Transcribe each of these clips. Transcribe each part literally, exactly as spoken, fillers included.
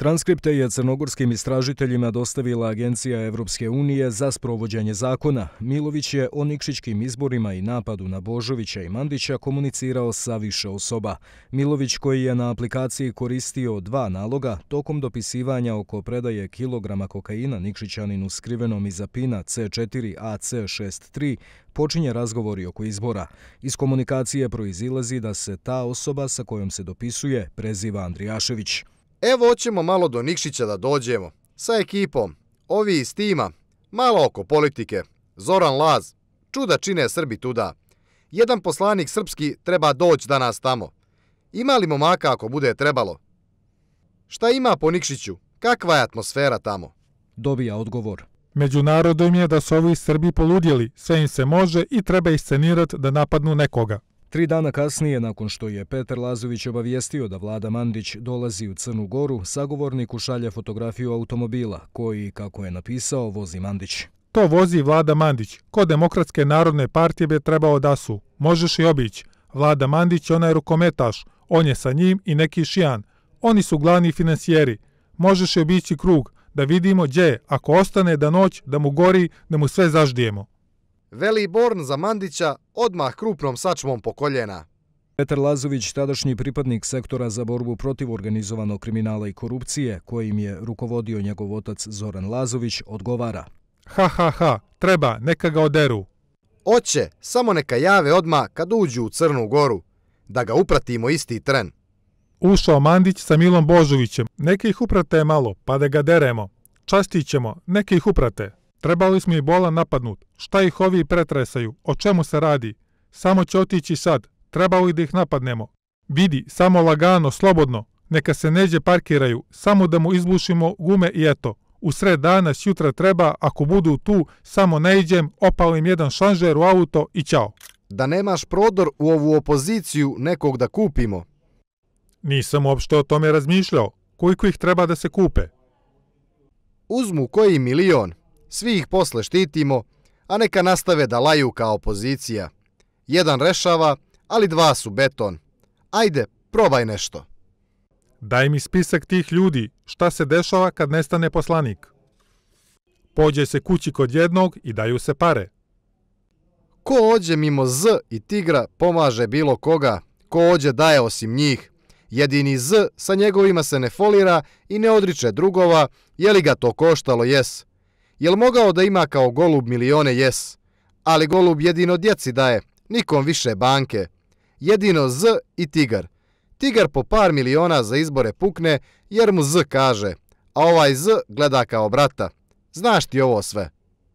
Transkripte je crnogorskim istražiteljima dostavila Agencija Evropske unije za sprovođenje zakona. Milović je o Nikšićkim izborima i napadu na Božovića i Mandića komunicirao sa više osoba. Milović, koji je na aplikaciji koristio dva naloga, tokom dopisivanja oko predaje kilograma kokaina Nikšićaninu skrivenom iza pina C četiri A C šezdeset tri, počinje razgovori oko izbora. Iz komunikacije proizilazi da se ta osoba sa kojom se dopisuje preziva Andrijašević. Evo, hoćemo malo do Nikšića da dođemo. Sa ekipom. Ovi iz tima. Malo oko politike. Zoran Laz. Čuda čine Srbi tuda. Jedan poslanik srpski treba doći danas tamo. Ima li momaka ako bude trebalo? Šta ima po Nikšiću? Kakva je atmosfera tamo? Dobija odgovor. Među narodom je da su ovi Srbi poludjeli. Sve im se može i treba iscenirati da napadnu nekoga. Tri dana kasnije, nakon što je Petar Lazović obavijestio da Vlada Mandić dolazi u Crnu Goru, sagovorniku šalje fotografiju automobila, koji, kako je napisao, vozi Mandić. To vozi Vlada Mandić. Kod Demokratske narodne partije bi trebao da su. Možeš i obići. Vlada Mandić je onaj rukometaš. On je sa njim i neki šijan. Oni su glavni finansijeri. Možeš i obići krug, da vidimo gdje je. Ako ostane da noć, da mu gori, da mu sve zaždijemo. Veli Born za Mandića odmah krupnom sačmom po koljena. Petar Lazović, tadašnji pripadnik sektora za borbu protiv organizovanog kriminala i korupcije, kojim je rukovodio njegov otac Zoran Lazović, odgovara. Ha, ha, ha, treba, neka ga oderu. Oće, samo neka jave odmah kad uđu u Crnu Goru, da ga upratimo isti tren. Ušao Mandić sa Milom Božovićem, neka ih uprate malo, pa da ga deremo. Častit ćemo, neka ih uprate. Trebali smo i bolan napadnut. Šta ih ovi pretresaju? O čemu se radi? Samo će otići sad. Trebalo i da ih napadnemo. Vidi, samo lagano, slobodno. Neka se neđe parkiraju. Samo da mu izbušimo gume i eto. U sred dana sjutra treba, ako budu tu, samo ne iđem, opalim jedan šanžer u auto i ćao. Da nemaš prodor u ovu opoziciju nekog da kupimo? Nisam uopšte o tome razmišljao. Koliko ih treba da se kupe? Uzmu koji milion. Svi ih posle štitimo, a neka nastave da laju kao opozicija. Jedan rešava, ali dva su beton. Ajde, probaj nešto. Daj mi spisak tih ljudi, šta se dešava kad nestane poslanik. Pođe se kući kod jednog i daju se pare. Ko ođe mimo Z i Tigra pomaže bilo koga, ko ođe daje osim njih. Jedini Z sa njegovima se ne folira i ne odriče drugova, je li ga to koštalo, jes. Jel mogao da ima kao golub milione, jes. Ali golub jedino djeci daje, nikom više banke. Jedino Z i Tigar. Tigar po par miliona za izbore pukne jer mu Z kaže, a ovaj Z gleda kao brata. Znaš ti ovo sve?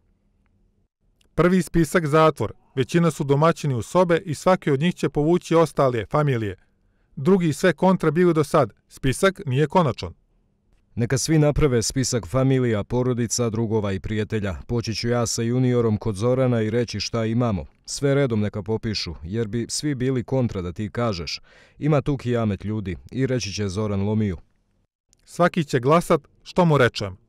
Prvi spisak zatvor. Većina su domaćini u sobe i svaki od njih će povući ostale familije. Drugi sve kontra bili do sad. Spisak nije konačan. Neka svi naprave spisak familija, porodica, drugova i prijatelja. Poći ću ja sa juniorom kod Zorana i reći šta imamo. Sve redom neka popišu, jer bi svi bili kontra da ti kažeš. Ima tu kijamet ljudi i reći će Zoran Lomiju. Svaki će glasat što mu rečem.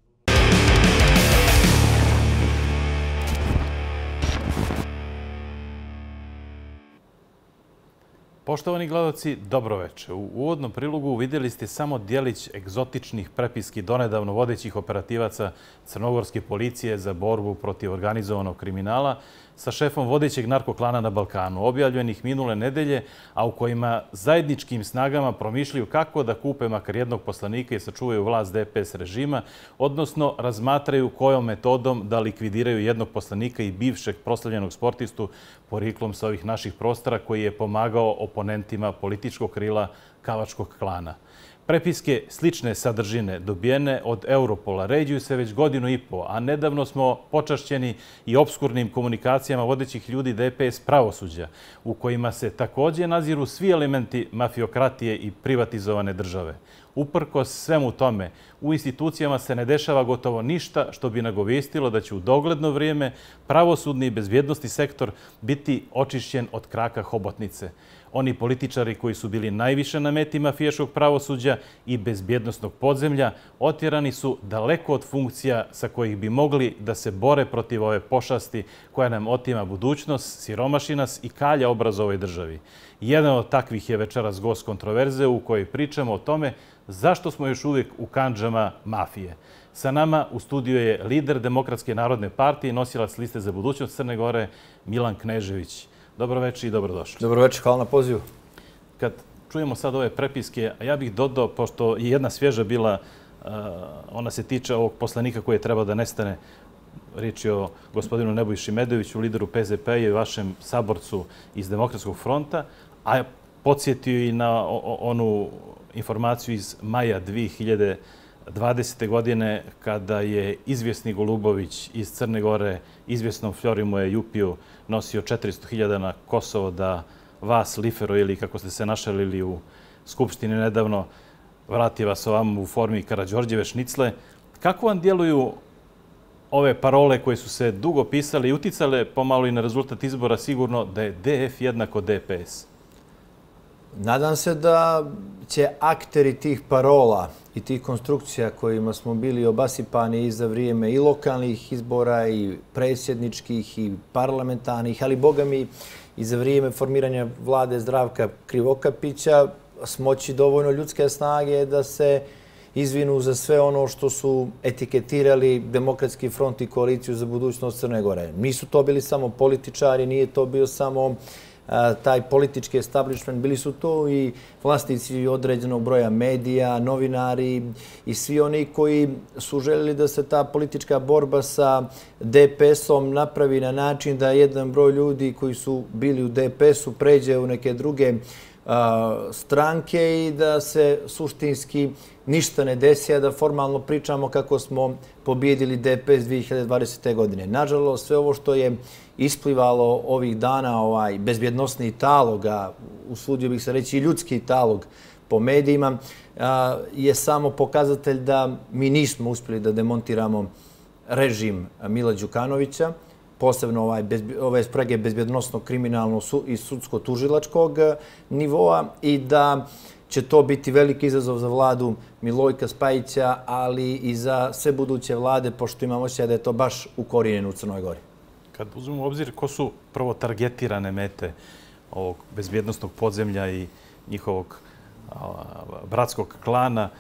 Poštovani gledalci, dobroveče. U uvodnom prilogu vidjeli ste samo dijelić egzotičnih prepiski donedavno vodećih operativaca crnogorske policije za borbu protiv organizovanog kriminala sa šefom vodećeg narkoklana na Balkanu, objavljenih minule nedelje, a u kojima zajedničkim snagama promišljaju kako da kupe makar jednog poslanika i sačuvaju vlast D P S režima, odnosno razmatraju kojom metodom da likvidiraju jednog poslanika i bivšeg proslavljenog sportistu porijeklom sa ovih naših prostora koji je pomagao oponentima političkog krila Kavačkog klana. Prepiske slične sadržine dobijene od Europola ređuju se već godinu i po, a nedavno smo počašćeni i obskurnim komunikacijama vodećih ljudi D P S pravosuđa, u kojima se također naziru svi elementi mafiokratije i privatizovane države. Uprkos svemu tome, u institucijama se ne dešava gotovo ništa što bi nagovijestilo da će u dogledno vrijeme pravosudni i bezbjednosti sektor biti očišćen od kraka hobotnice. Oni političari koji su bili najviše na meti mafijaškog pravosuđa i bezbjednosnog podzemlja otjerani su daleko od funkcija sa kojih bi mogli da se bore protiv ove pošasti koja nam otima budućnost, siromaši nas i kalja obraz ovoj državi. Jedan od takvih je večeras gost kontroverze u kojoj pričamo o tome zašto smo još uvijek u kandžama mafije. Sa nama u studiju je lider Demokratske narodne partije i nosilac liste za budućnost Crne Gore Milan Knežević. Dobro večer i dobrodošli. Dobro večer, hvala na pozivu. Kad čujemo sad ove prepiske, ja bih dodao, pošto je jedna svježa bila, ona se tiče ovog poslanika koji je trebao da nestane, riječ je o gospodinu Nebojši Medoviću, lideru P Z P i vašem saborcu iz Demokratskog fronta, a podsjetio i na onu informaciju iz maja dvije hiljade dvadesete. godine kada je izvjesni Golubović iz Crne Gore izvjesnom Fjorimu Jupiju nosio četiristo hiljada na Kosovo da vas, Lifero, ili kako ste se našalili u Skupštini nedavno, vrati vas ovam u formi Karađorđeve šnicle. Kako vam djeluju ove parole koje su se dugo pisale i uticale pomalo i na rezultat izbora sigurno da je D F jednako D P S? Nadam se da će akteri tih parola i tih konstrukcija kojima smo bili obasipani i za vrijeme i lokalnih izbora i predsjedničkih i parlamentarnih, ali boga mi i za vrijeme formiranja vlade Zdravka Krivokapića smoći dovoljno ljudske snage da se izvinu za sve ono što su etiketirali Demokratski front i koaliciju za budućnost Crne Gore. Nisu to bili samo političari, nije to bio samo taj politički establishment, bili su to i vlasnici određenog broja medija, novinari i svi oni koji su željeli da se ta politička borba sa D P S-om napravi na način da jedan broj ljudi koji su bili u D P S-u pređe u neke druge stranke i da se suštinski ništa ne desi, a da formalno pričamo kako smo pobjedili D P S dvije hiljade dvadesete. godine. Nažalost, sve ovo što je isplivalo ovih dana, ovaj bezbjednosni talog, a usudio bih se reći i ljudski talog po medijima, je samo pokazatelj da mi nismo uspjeli da demontiramo režim Mila Đukanovića, posebno ovaj, ove sprege bezbjednostnog kriminalnog i sudsko-tužilačkog nivoa, i da će to biti veliki izazov za vladu Milojka Spajića, ali i za sve buduće vlade, pošto imamo osjećaj da je to baš ukorijenjeno u Crnoj Gori. Kad uzmemo u obzir ko su prvo targetirane mete ovog bezbjednostnog podzemlja i njihovog bratskog klana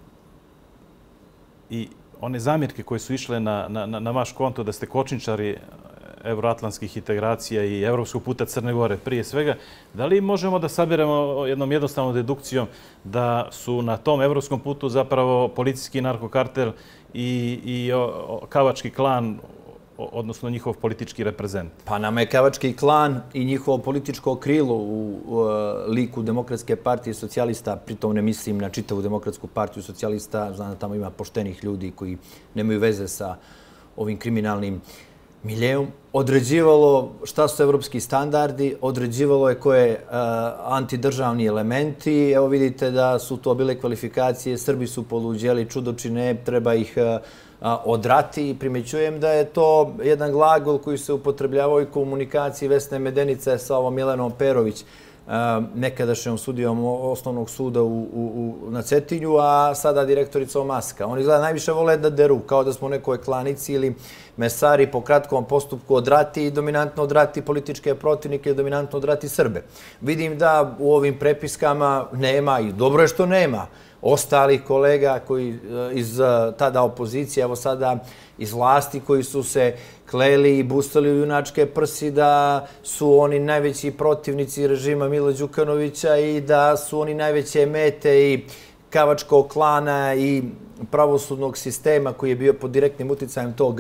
i one zamjerke koje su išle na, na, na vaš konto da ste kočničari evroatlantskih integracija i evropskog puta Crne Gore prije svega, da li možemo da sabiremo jednom jednostavnom dedukcijom da su na tom evropskom putu zapravo policijski narkokartel i, i o, Kavački klan, odnosno njihov politički reprezent? Pa nama je Kavački klan i njihovo političko krilo u, u liku Demokratske partije socijalista, pritom ne mislim na čitavu Demokratsku partiju socijalista, znam da tamo ima poštenih ljudi koji nemaju veze sa ovim kriminalnim miljeom, određivalo šta su evropski standardi, određivalo je koje uh, antidržavni elementi. Evo vidite da su to bile kvalifikacije, Srbi su poluđeli, čudočine, treba ih uh, odrati. Primećujem da je to jedan glagol koji se upotrebljavao i komunikaciji Vesne Medenice sa ovom Milenom Perović, nekadašnjom sudijom osnovnog suda u, u, na Cetinju, a sada direktoricom Maska. Oni izgleda najviše vole da deru, kao da smo u nekoj klanici ili mesari po kratkom postupku odrati i dominantno odrati političke protivnike i dominantno odrati Srbe. Vidim da u ovim prepiskama nema, i dobro je što nema, ostalih kolega koji iz tada opozicije, evo sada iz vlasti, koji su se kleli i busali u junačke prsi da su oni najveći protivnici režima Mila Đukanovića i da su oni najveće mete i Kavačkog klana i pravosudnog sistema koji je bio pod direktnim uticajem tog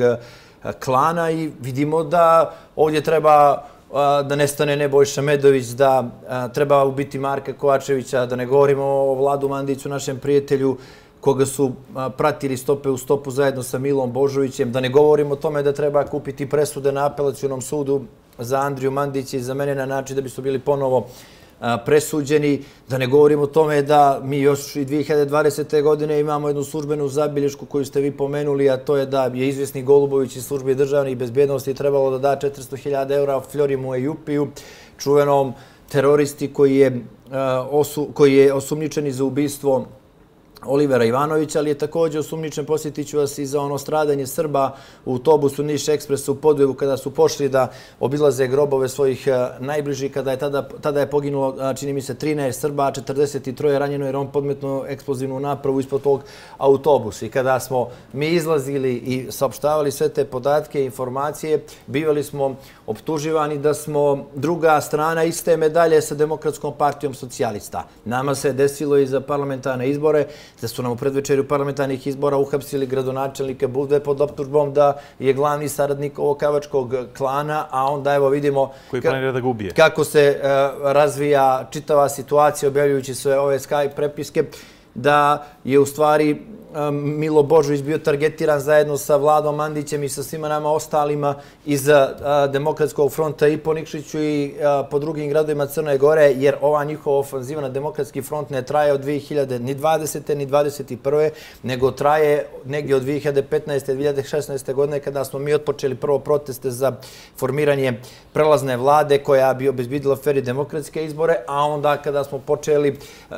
klana, i vidimo da ovdje treba da nestane Nebojša Medović, da treba ubiti Marka Kovačevića, da ne govorimo o Vladu Mandiću, našem prijatelju, koga su pratili stope u stopu zajedno sa Milom Božovićem, da ne govorimo o tome da treba kupiti presude na apelacionom sudu za Andriju Mandića i za mene na način da bi su bili ponovo presuđeni, da ne govorimo o tome da mi još i dvije hiljade dvadesete. godine imamo jednu službenu zabilješku koju ste vi pomenuli, a to je da je izvjesni Golubović iz službe državne i bezbjednosti trebalo da da četiristo hiljada eura Fjorimu Jupiju, čuvenom teroristi koji je, osu, koji je osumnjičeni za ubistvo Olivera Ivanovića, ali je također osumnjičen, posjetit ću vas, i za ono stradanje Srba u autobusu Niš Ekspresa u Podujevu kada su pošli da obilaze grobove svojih najbližih, kada je tada, tada je poginulo, čini mi se, trinaest Srba, četrdeset tri ranjeno jer on podmetnuo eksplozivnu napravu ispod tog autobusa. I kada smo mi izlazili i saopštavali sve te podatke i informacije, bivali smo optuživani da smo druga strana iste medalje sa Demokratskom partijom socijalista. Nama se desilo i za parlamentarne izbore, da su nam u predvečerju parlamentarnih izbora uhapsili gradonačelnike Budve pod optužbom da je glavni saradnik ovog kavačkog klana, a onda evo vidimo koji planira da ga ubije. Kako se uh, razvija čitava situacija objavljujući sve ove Skype prepiske, da je u stvari Milo Božović bio targetiran zajedno sa Vladom Mandićem i sa svima nama ostalima iz Demokratskog fronta i po Nikšiću i po drugim gradovima Crne Gore, jer ova njihova ofanziva na Demokratski front ne traje od dve hiljade dvadesete ni dvadeset prve nego traje negdje od dve hiljade petnaeste do dve hiljade šesnaeste godine kada smo mi otpočeli prvo proteste za formiranje prelazne vlade koja bi obezbedila fer i demokratske izbore, a onda kada smo počeli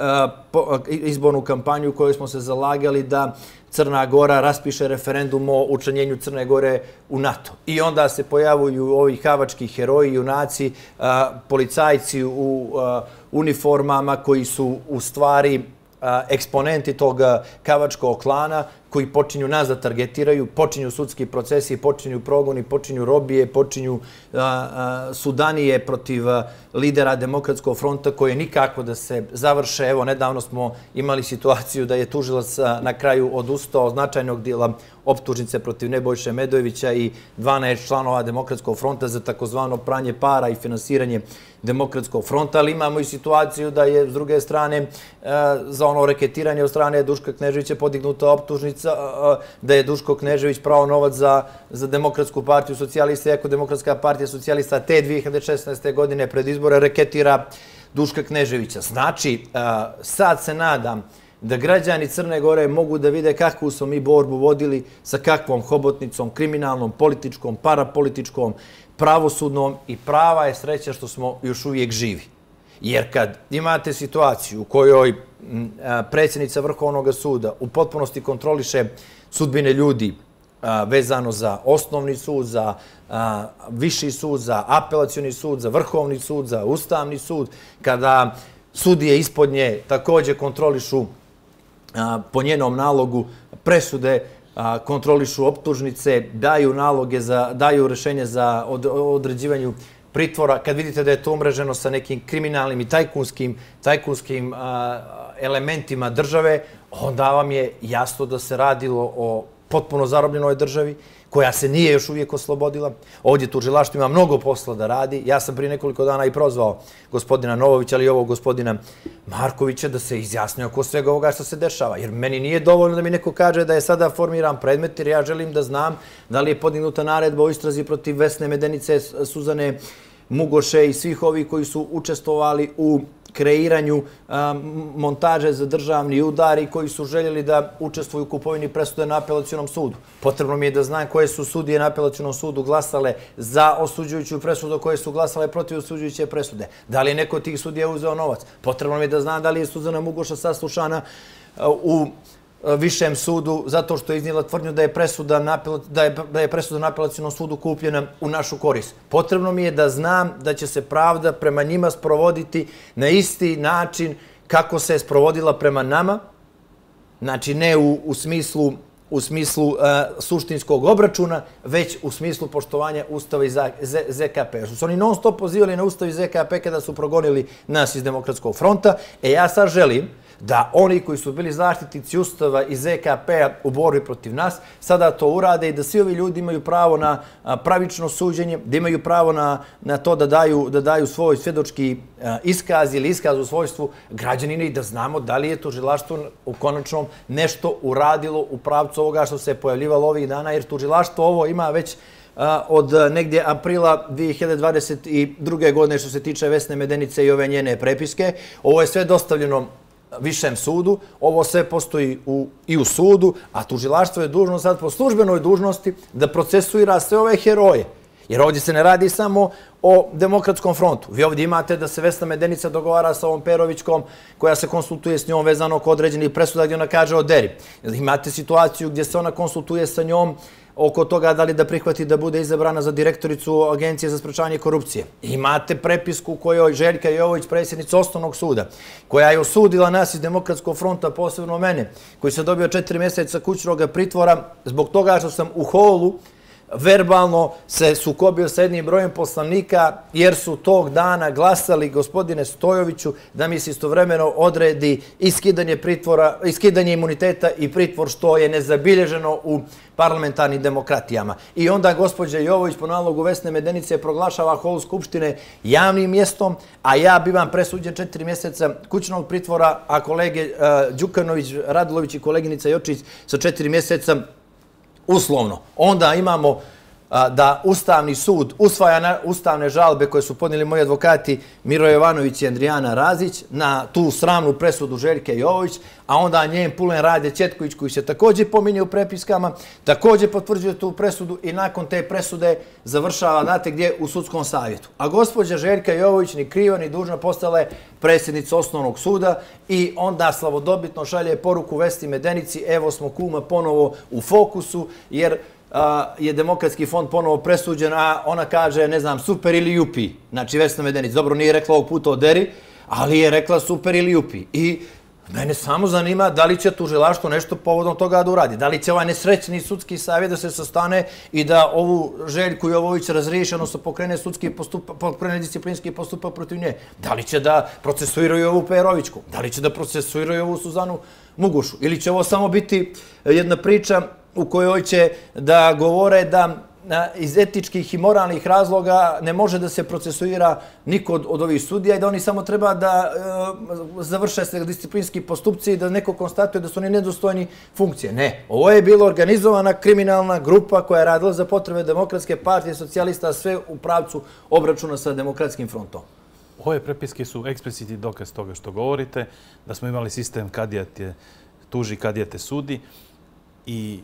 izbornu kampanju u kojoj smo se zalagali da Crna Gora raspiše referendum o učlanjenju Crne Gore u NATO. I onda se pojavuju ovi havački heroji, junaci, policajci u uniformama koji su u stvari eksponenti tog kavačkog klana, koji počinju nas da targetiraju, počinju sudski procesi, počinju progoni, počinju robije, počinju sudanije protiv lidera Demokratskog fronta koje nikako da se završe. Evo, nedavno smo imali situaciju da je tužilac na kraju odustao značajnog dijela optužnice protiv Nebojše Medojevića i dvanaest članova Demokratskog fronta za takozvano pranje para i finansiranje Demokratskog fronta, ali imamo i situaciju da je s druge strane za ono reketiranje od strane Duška Kneževića podignuta optužnica da je Duško Knežević prao novac za, za Demokratsku partiju socijalista, iako Demokratska partija socijalista te dve hiljade šesnaeste godine pred izbore reketira Duška Kneževića. Znači, sad se nadam da građani Crne Gore mogu da vide kakvu smo mi borbu vodili, sa kakvom hobotnicom, kriminalnom, političkom, parapolitičkom, pravosudnom, i prava je sreća što smo još uvijek živi. Jer kad imate situaciju u kojoj predsjednica Vrhovnog suda u potpunosti kontroliše sudbine ljudi vezano za osnovni sud, za viši sud, za apelacioni sud, za Vrhovni sud, za Ustavni sud, kada sudije ispod nje također kontrolišu po njenom nalogu presude, kontrolišu optužnice, daju naloge, za, daju rešenje za određivanju pritvora, kad vidite da je to umreženo sa nekim kriminalnim i tajkunskim, tajkunskim elementima države, onda vam je jasno da se radilo o potpuno zarobljenoj državi, koja se nije još uvijek oslobodila. Ovdje tužilaštvo ima mnogo posla da radi. Ja sam prije nekoliko dana i prozvao gospodina Novovića, ali i ovog gospodina Markovića, da se izjasne oko svega ovoga što se dešava. Jer meni nije dovoljno da mi neko kaže da je sada formiran predmet, jer ja želim da znam da li je podignuta naredba o istrazi protiv Vesne Medenice, Suzane Mugoše i svih ovih koji su učestvovali u kreiranju montaže za državni udar i koji su željeli da učestvuju u kupovini presude na apelacionom sudu. Potrebno mi je da znam koje su sudije na apelacionom sudu glasale za osuđujuću presudu, koje su glasale protiv osuđujuće presude. Da li je neko od tih sudija uzeo novac? Potrebno mi je da znam da li je Suzana Mugoša saslušana u višem sudu zato što je iznijela tvrdnju da je presuda na, da je, da je presuda na apelacionom sudu kupljena u našu korist. Potrebno mi je da znam da će se pravda prema njima sprovoditi na isti način kako se je sprovodila prema nama, znači ne u, u smislu u smislu uh, suštinskog obračuna, već u smislu poštovanja Ustava i Z K P. Su oni non stop pozivali na Ustav i Z K P kada su progonili nas iz Demokratskog fronta. E ja sad želim da oni koji su bili zaštitnici Ustava i Z K P-a u borbi protiv nas, sada to urade i da svi ovi ljudi imaju pravo na pravično suđenje, da imaju pravo na, na to da daju, da daju svoj svjedočki iskaz ili iskaz u svojstvu građanina i da znamo da li je tužilaštvo u konačnom nešto uradilo u pravcu ovoga što se je pojavljivalo ovih dana, jer tužilaštvo ovo ima već od negdje aprila dve hiljade dvadeset druge godine što se tiče Vesne Medenice i ove njene prepiske. Ovo je sve dostavljeno višem sudu, ovo sve postoji u, i u sudu, a tužilaštvo je dužno sad po službenoj dužnosti da procesuira sve ove heroje. Jer ovdje se ne radi samo o Demokratskom frontu. Vi ovdje imate da se Vesna Medenica dogovara sa ovom Perovićkom, koja se konsultuje s njom vezano oko određenih presuda gdje ona kaže oderi. Imate situaciju gdje se ona konsultuje sa njom oko toga da li da prihvati da bude izabrana za direktoricu Agencije za sprečavanje korupcije. Imate prepisku u kojoj Željka Jovović, predsjednica Osnovnog suda, koja je osudila nas iz Demokratskog fronta, posebno mene, koji se dobio četiri mjeseca kućnog pritvora zbog toga što sam u holu verbalno se sukobio sa jednim brojem poslanika jer su tog dana glasali, gospodine Stojoviću, da mi se istovremeno odredi iskidanje pritvora, iskidanje imuniteta i pritvor, što je nezabilježeno u parlamentarnim demokratijama. I onda gospođa Jovović po nalogu Vesne Medenice proglašava hol Skupštine javnim mjestom, a ja bivam presuđen četiri mjeseca kućnog pritvora, a kolege Đukanović, Radulović i koleginica Jočić sa četiri mjeseca uslovno. Onda imamo da Ustavni sud usvaja ustavne žalbe koje su podnijeli moji advokati Miro Jovanović i Andrijana Razić na tu sramnu presudu Željke Jovović, a onda njen pulen Rade Ćetković, koji se također pominje u prepiskama, također potvrđuje tu presudu i nakon te presude završava, znate gdje, u sudskom savjetu. A gospođa Željka Jovović ni kriva ni dužna postala je predsjednica Osnovnog suda i onda slavodobitno šalje poruku Vesni Medenici, evo smo kuma ponovo u fokusu, jer je Demokratski fond ponovo presuđen, a ona kaže, ne znam, super ili jupi. Znači, Vesna Medenić, dobro, nije rekla ovog puta oderi, ali je rekla super ili jupi. I mene samo zanima da li će tužilaštvo nešto povodom toga da uradi. Da li će ovaj nesrećni sudski savjet da se sastane i da ovu Željku Jovović razriješi, odnosno pokrene sudski postupak, pokrene disciplinski postupak protiv nje. Da li će da procesuiraju ovu Perovićku? Da li će da procesuiraju ovu Suzanu Mugušu? Ili će ovo samo biti jedna priča u kojoj će da govore da iz etičkih i moralnih razloga ne može da se procesuira niko od ovih sudija i da oni samo treba da završe se disciplinski postupci i da neko konstatuje da su oni nedostojni funkcije. Ne, ovo je bila organizovana kriminalna grupa koja je radila za potrebe Demokratske partije socijalista, sve u pravcu obračuna sa Demokratskim frontom. Ove prepiske su eksplicitni dokaz toga što govorite, da smo imali sistem kadija te tuži, kadija te sudi i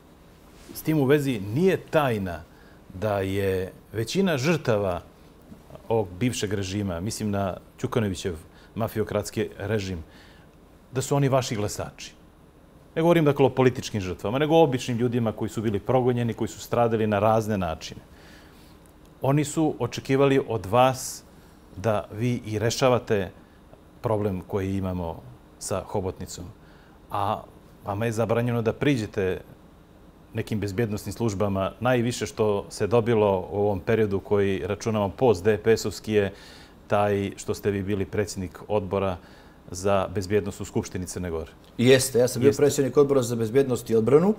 s tim u vezi nije tajna da je većina žrtava ovog bivšeg režima, mislim na Đukanovićev mafiokratski režim, da su oni vaši glasači. Ne govorim dakle o političkim žrtvama, nego o običnim ljudima koji su bili progonjeni, koji su stradali na razne načine. Oni su očekivali od vas da vi i rešavate problem koji imamo sa Hobotnicom, a vama je zabranjeno da priđete nekim bezbjednostnim službama. Najviše što se dobilo u ovom periodu koji računamo post-D P S-ovski je taj što ste vi bili predsjednik odbora za bezbjednost u Skupštini Crne Gore. Jeste, ja sam bio predsjednik odbora za bezbjednost i odbranu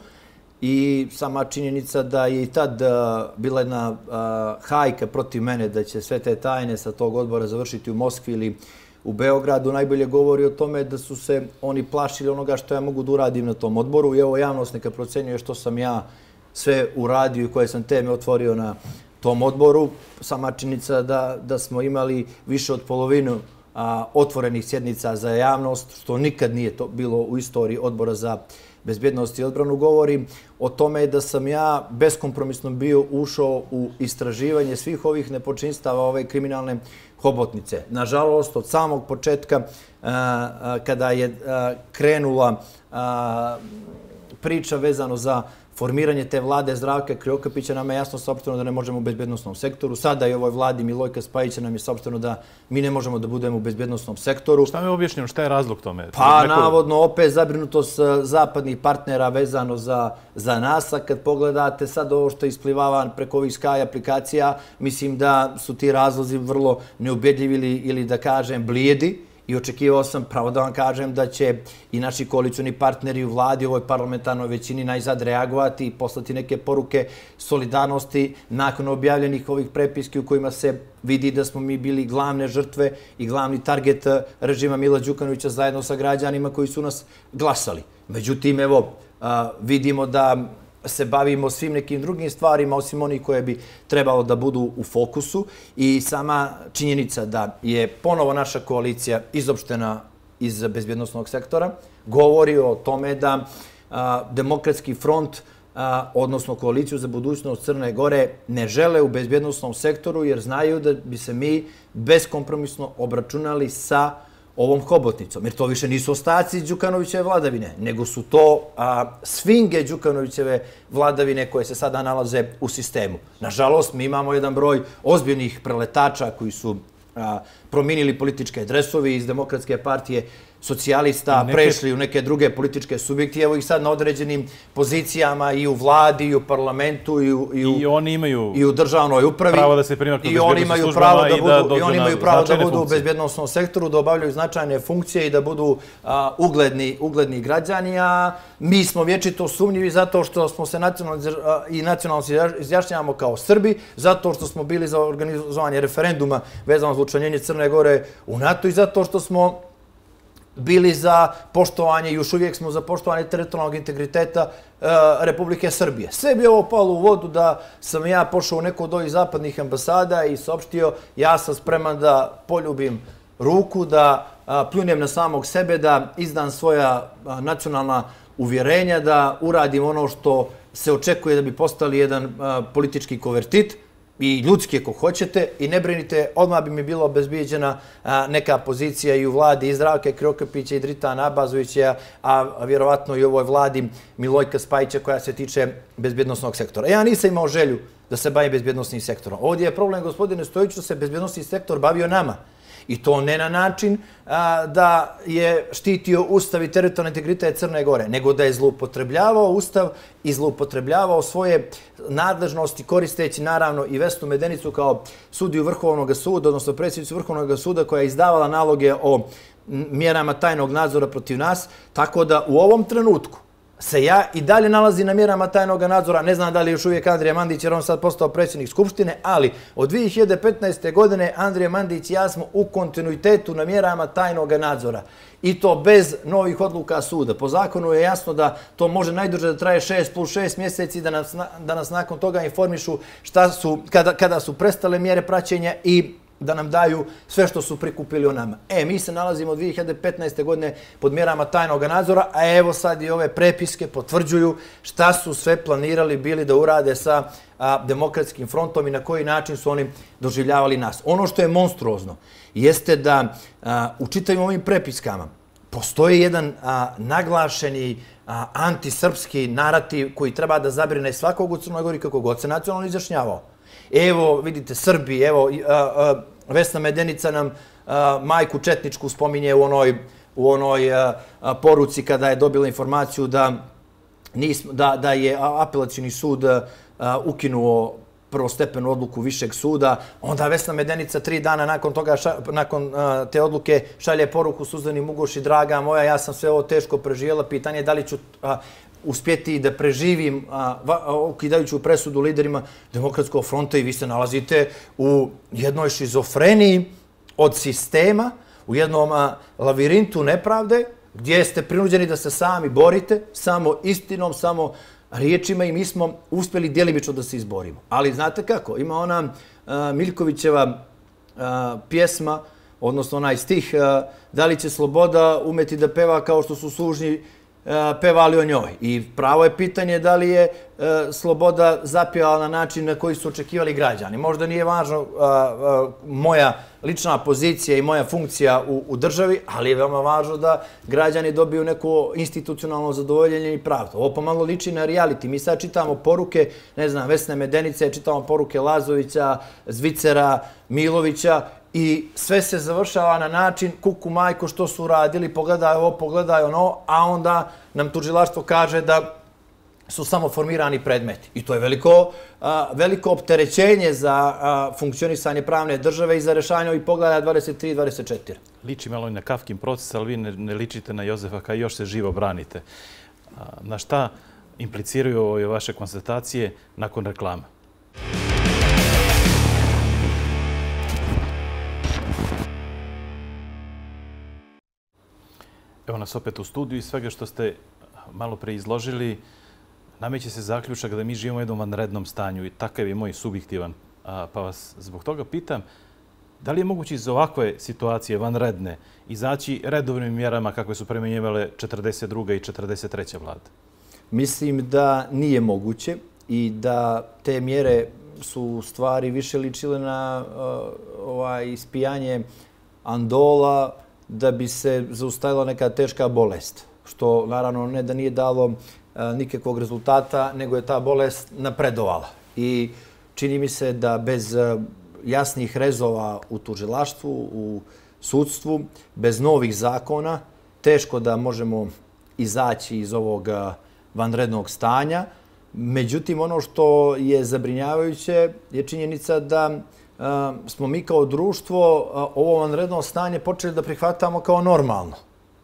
i sama činjenica da je i tad bila jedna hajka protiv mene da će sve te tajne sa tog odbora završiti u Moskvi ili u Beogradu, najbolje govori o tome da su se oni plašili onoga što ja mogu da uradim na tom odboru i evo javnost neka procenjuje što sam ja sve uradio i koje sam teme otvorio na tom odboru. Sama činjenica da, da smo imali više od polovinu a, otvorenih sjednica za javnost, što nikad nije to bilo u istoriji odbora za bezbjednost i odbranu, govori o tome da sam ja beskompromisno bio ušao u istraživanje svih ovih nepočinstava ove kriminalne hobotnice. Nažalost, od samog početka kada je krenula priča vezano za formiranje te vlade Zdravka Krivokapića, nam je jasno saopšteno da ne možemo u bezbjednostnom sektoru. Sada i ovoj vladi Milojka Spajića nam je saopšteno da mi ne možemo da budemo u bezbjednostnom sektoru. Šta mi je objašnjeno? Šta je razlog tome? Pa, navodno, opet zabrinutost zapadnih partnera vezano za, za nas. A kad pogledate sad ovo što je isplivava preko ovih Sky aplikacija, mislim da su ti razlozi vrlo neubedljivi ili, ili da kažem blijedi. I očekivao sam, pravo da vam kažem, da će i naši koalicioni partneri u vladi, u ovoj parlamentarnoj većini najzad reagovati i poslati neke poruke solidarnosti nakon objavljenih ovih prepiski u kojima se vidi da smo mi bili glavne žrtve i glavni target režima Mila Đukanovića zajedno sa građanima koji su nas glasali. Međutim, evo, vidimo da se bavimo svim nekim drugim stvarima, osim onih koje bi trebalo da budu u fokusu. I sama činjenica da je ponovo naša koalicija izopštena iz bezbjednostnog sektora govori o tome da a, Demokratski front odnosno Koaliciju za budućnost Crne Gore, ne žele u bezbjednostnom sektoru jer znaju da bi se mi beskompromisno obračunali sa ovom hobotnicom. Jer to više nisu ostaci Đukanovićeve vladavine, nego su to sfinge Đukanovićeve vladavine koje se sada nalaze u sistemu. Nažalost, mi imamo jedan broj ozbiljnih preletača koji su promijenili političke dresovi iz Demokratske partije socijalista, prešli u neke druge političke subjekte. Evo ih sad na određenim pozicijama i u vladi, i u parlamentu, i u državnoj upravi. Pravo da se primaknu bezbjednostnim službama i da dođu na značajne funkcije. I oni imaju pravo da budu u bezbjednostnom sektoru, da obavljaju značajne funkcije i da budu ugledni građani. A mi smo vječito sumnjivi zato što smo se i nacionalno izjašnjavamo kao Srbi, zato što smo bili za organizovanje referenduma vezano za učlanjenje Crne Gore u NATO i zato što smo bili za poštovanje i još uvijek smo za poštovanje teritorijalnog integriteta Republike Srbije. Sve bi ovo palo u vodu da sam ja pošao u neku od ovih zapadnih ambasada i saopštio ja sam spreman da poljubim ruku, da pljunem na samog sebe, da izdam svoja nacionalna uvjerenja, da uradim ono što se očekuje da bi postali jedan politički konvertit i ljudski ako hoćete i ne brinite, odmah bi mi bilo obezbijeđena neka pozicija i u vladi i Zdravke Krivokapića i Dritana Abazovića, a vjerovatno i u ovoj vladi Milojka Spajića koja se tiče bezbjednostnog sektora. Ja nisam imao želju da se bavim bezbjednostnim sektorom. Ovdje je problem, gospodine Stojiću, da se bezbjednostni sektor bavio nama. I to ne na način da je štitio Ustav i teritorijalni integritet Crne Gore, nego da je zloupotrebljavao Ustav i zloupotrebljavao svoje nadležnosti koristeći naravno i Vesnu Medenicu kao sudiju Vrhovnog suda, odnosno predsjednicu Vrhovnog suda koja je izdavala naloge o mjerama tajnog nadzora protiv nas, tako da u ovom trenutku se ja i dalje nalazi na mjerama tajnog nadzora. Ne znam da li još uvijek Andrija Mandić, jer on sad postao predsjednik Skupštine, ali od dvije hiljade petnaeste. godine Andrija Mandić i ja smo u kontinuitetu na mjerama tajnog nadzora. I to bez novih odluka suda. Po zakonu je jasno da to može najduže da traje šest plus šest mjeseci, da nas nakon toga informišu kada su prestale mjere praćenja i da nam daju sve što su prikupili o nama. E, mi se nalazimo od dvije hiljade petnaeste. godine pod mjerama tajnog nadzora, a evo sad i ove prepiske potvrđuju šta su sve planirali bili da urade sa Demokratskim frontom i na koji način su oni doživljavali nas. Ono što je monstruozno jeste da u čitavim ovim prepiskama postoji jedan naglašeni antisrpski narativ koji treba da zabrine svakog u Crnoj Gori kako god se nacionalno izjašnjavao. Evo, vidite, Srbi, evo, Vesna Medenica nam majku četničku spominje u onoj poruci kada je dobila informaciju da je apelacioni sud ukinuo prvostepenu odluku Višeg suda. Onda Vesna Medenica tri dana nakon toga, nakon te odluke, šalje poruku Suzani Mugoši, draga moja, ja sam sve ovo teško preživjela, pitanje je da li ću uspjeti da preživim ukidajuću presudu liderima Demokratskog fronta i vi se nalazite u jednoj šizofreniji od sistema, u jednom lavirintu nepravde gdje ste prinuđeni da se sami borite, samo istinom, samo riječima i mi smo uspjeli djelimično da se izborimo. Ali znate kako, ima ona Miljkovićeva pjesma, odnosno onaj stih, da li će sloboda umeti da peva kao što su sužnji pevali o njoj. I pravo je pitanje da li je sloboda zapjevala na način na koji su očekivali građani. Možda nije važno moja lična pozicija i moja funkcija u državi, ali je veoma važno da građani dobiju neko institucionalno zadovoljenje i pravdu. Ovo pomalo liči na reality. Mi sad čitamo poruke, ne znam, Vesne Medenice, čitamo poruke Lazovića, Zvicera, Milovića i sve se završava na način kuku majko što su radili, pogledaj ovo, pogledaj ono, a onda nam tužilaštvo kaže da su samo formirani predmeti. I to je veliko opterećenje za funkcionisanje pravne države i za rešanje ovih poglavlja dvadeset tri i dvadeset četiri. Liči malo i na Kafkin proces, ali vi ne ličite na Jozefa K. još se živo branite. Na šta impliciraju ove vaše konstatacije nakon reklama? Evo nas opet u studiju i svega što ste malo pre izložili, nameće se zaključak da mi živimo u jednom vanrednom stanju i takav je moj subjektivan. Pa vas zbog toga pitam, da li je moguće iz ovakve situacije vanredne izaći redovnim mjerama kakve su primjenjivale četrdeset druga i četrdeset treća vlada? Mislim da nije moguće i da te mjere su u stvari više ličile na ovaj, ispijanje andola da bi se zaustavila neka teška bolest. Što naravno ne da nije dalo nikakvog rezultata, nego je ta bolest napredovala. I čini mi se da bez jasnih rezova u tužilaštvu, u sudstvu, bez novih zakona, teško da možemo izaći iz ovog vanrednog stanja. Međutim, ono što je zabrinjavajuće je činjenica da smo mi kao društvo ovo vanredno stanje počeli da prihvatamo kao normalno.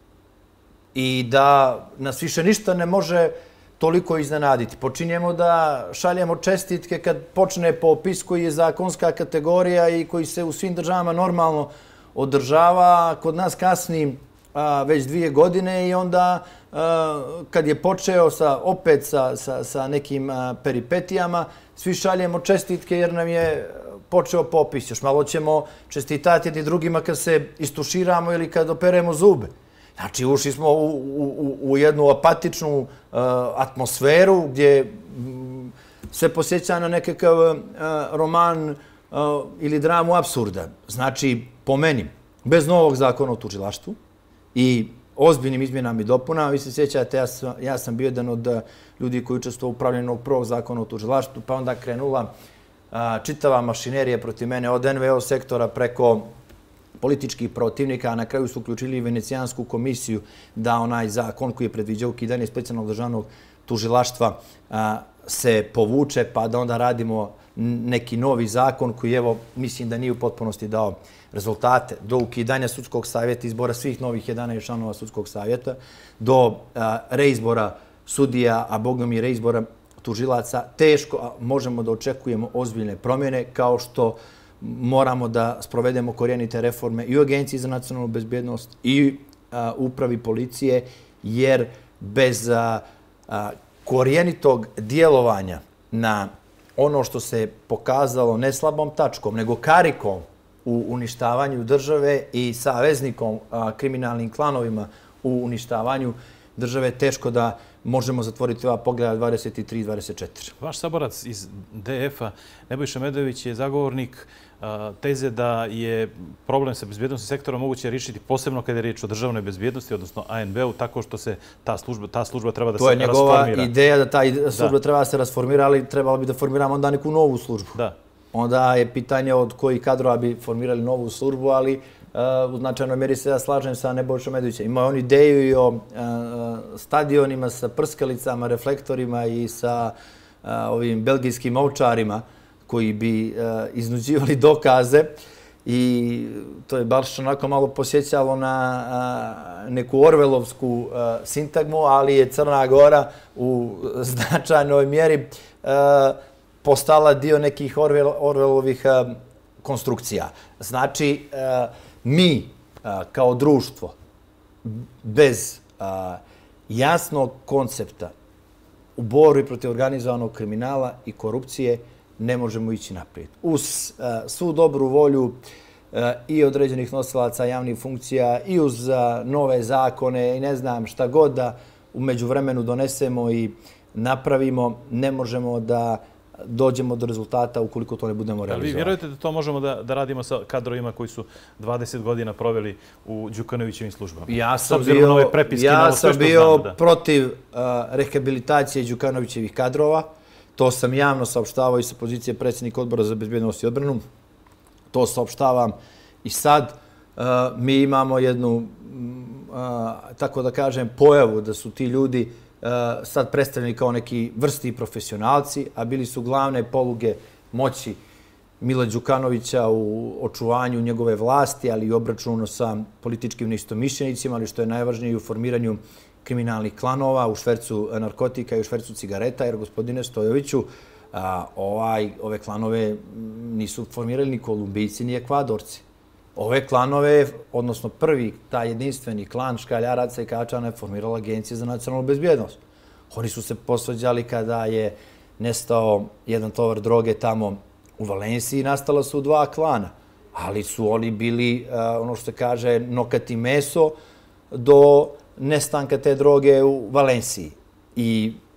I da nas više ništa ne može toliko iznenaditi. Počinjemo da šaljemo čestitke kad počne popis koji je zakonska kategorija i koji se u svim državama normalno održava. Kod nas kasni već dvije godine i onda kad je počeo opet sa nekim peripetijama, svi šaljemo čestitke jer nam je počeo popis. Još malo ćemo čestitati jedni drugima kad se istuširamo ili kad operemo zube. Znači, ušli smo u jednu apatičnu atmosferu gdje se posjeća na nekakav roman ili dramu apsurda. Znači, po meni, bez novog zakona o tužilaštvu i ozbiljnim izmjenama i dopunama, vi se sjećate, ja sam bio jedan od ljudi koji učestvovao u upravljanju prvog zakona o tužilaštvu, pa onda krenula čitava mašinerija protiv mene od en ve o sektora preko političkih protivnika, a na kraju su uključili i Venecijansku komisiju da onaj zakon koji je predviđao ukidanje specijalnog državnog tužilaštva se povuče, pa da onda radimo neki novi zakon koji, evo, mislim da nije u potpunosti dao rezultate. Do ukidanja sudskog savjeta, izbora svih novih jedanaest članova sudskog savjeta, do reizbora sudija, a bogom i reizbora tužilaca, teško možemo da očekujemo ozbiljne promjene, kao što moramo da sprovedemo korijenite reforme i u Agenciji za nacionalnu bezbjednost i upravi policije, jer bez korijenitog djelovanja na ono što se pokazalo ne slabom tačkom, nego karikom u uništavanju države i saveznikom kriminalnim klanovima u uništavanju države, teško da možemo zatvoriti ova pogleda dvadeset tri dvadeset četiri. Vaš saborac iz de efa, Nebojša Medojević, je zagovornik teze da je problem sa bezbjednostnim sektorom moguće riješiti posebno kada je riječ o državnoj bezbjednosti, odnosno a en be u, tako što se ta služba, ta služba treba da se rasformira. To je njegova ideja da ta služba treba da se rasformira, ali trebalo bi da formiramo onda neku novu službu. Da. Onda je pitanje od kojih kadrova bi formirali novu službu, ali u značajnoj mjeri se ja slažem sa Nebojšom Medojevićem. Ima on ideju i o stadionima sa prskalicama, reflektorima i sa ovim belgijskim ovčarima koji bi iznuđivali dokaze i to je baš onako malo posjećalo na neku orvelovsku sintagmu, ali je Crna Gora u značajnoj mjeri postala dio nekih Orvelovih konstrukcija. Znači, mi kao društvo bez jasnog koncepta u borbi protiv organizovanog kriminala i korupcije ne možemo ići naprijed. Uz svu dobru volju i određenih nosilaca javnih funkcija i uz nove zakone i ne znam šta god da u međuvremenu donesemo i napravimo, ne možemo da dođemo do rezultata ukoliko to ne budemo realizovali. Vi vjerujete da to možemo da radimo sa kadrovima koji su dvadeset godina proveli u Đukanovićevim službama? Ja sam bio protiv rehabilitacije Đukanovićevih kadrova. To sam javno saopštavao i sa pozicije predsjednika Odbora za bezbjednost i odbranu. To saopštavam i sad. Mi imamo jednu, tako da kažem, pojavu da su ti ljudi sad predstavljeni kao neki vrsti profesionalci, a bili su glavne poluge moći Mila Đukanovića u očuvanju njegove vlasti, ali i obračunu sa političkim neistomišljenicima, ali što je najvažnije i u formiranju kriminalnih klanova, u švercu narkotika i u švercu cigareta, jer, gospodine Stojoviću, ove klanove nisu formirali ni Kolumbijci, ni Ekvadorci. Ove klanove, odnosno prvi, taj jedinstveni klan Škaljaraca i Kačana je formirala Agencija za nacionalnu bezbjednost. Oni su se posvađali kada je nestao jedan tovar droge tamo u Valenciji i nastala su dva klana. Ali su oni bili, ono što se kaže, nokati meso do nestanka te droge u Valenciji. I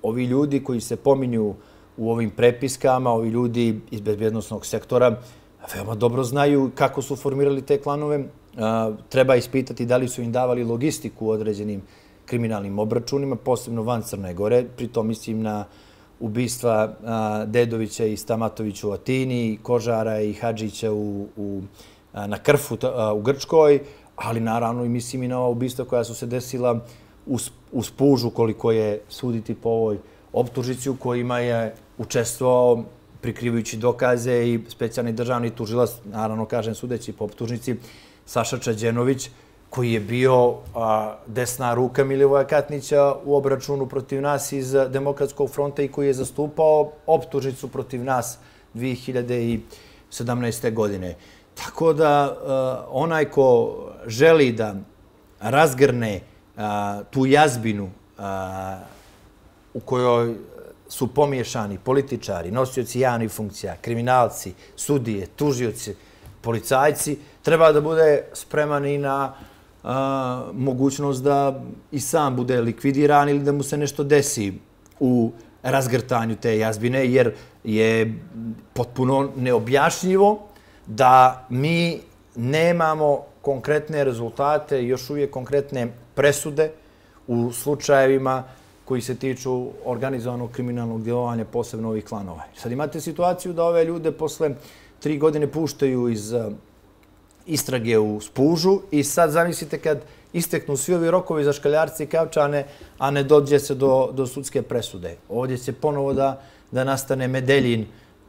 ovi ljudi koji se pominju u ovim prepiskama, ovi ljudi iz bezbjednosnog sektora, veoma dobro znaju kako su formirali te klanove. Treba ispitati da li su im davali logistiku u određenim kriminalnim obračunima, posebno van Crne Gore. Pritom mislim na ubistva Dedovića i Stamatovića u Atini, Kožara i Hadžića u, u, na Krfu u Grčkoj, ali naravno i mislim i na ova ubistva koja su se desila u, u Spužu, koliko je suditi po ovoj optužnici u kojima je učestvovao prikrivajući dokaze i specijalni državni tužilac, naravno kažem sudeći po optužnici, Saša Čađenović, koji je bio a, desna ruka Milivoja Katnića u obračunu protiv nas iz Demokratskog fronta i koji je zastupao optužnicu protiv nas dvije hiljade sedamnaeste. godine. Tako da a, onaj ko želi da razgrne a, tu jazbinu a, u kojoj su pomiješani političari, nosioci javnih funkcija, kriminalci, sudije, tužioci, policajci, treba da bude spreman i na a, mogućnost da i sam bude likvidiran ili da mu se nešto desi u razgrtanju te jazbine, jer je potpuno neobjašnjivo da mi nemamo konkretne rezultate i još uvijek konkretne presude u slučajevima koji se tiču organizovanog kriminalnog djelovanja, posebno ovih klanova. Sad imate situaciju da ove ljude posle tri godine puštaju iz istrage u Spužu i sad zamislite kad isteknu svi ovi rokovi za Škaljarce i Kavčane, a ne dođe se do, do sudske presude. Ovdje će ponovo da, da nastane Medeljin